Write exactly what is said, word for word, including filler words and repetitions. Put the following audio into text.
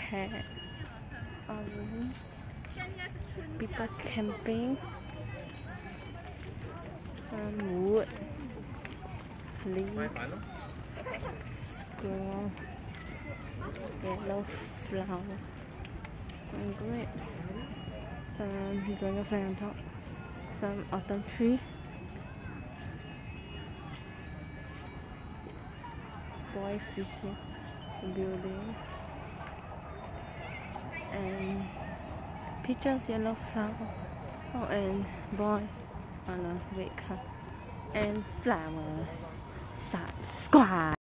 hair. Um, people camping. Some wood. Leaves. Straw. Yellow flower. And grapes. Some dragon fruit on top. Some autumn tree. Boy fishing. Building. And peaches, yellow flower. Oh, and boys on a red car. And flowers. Subscribe.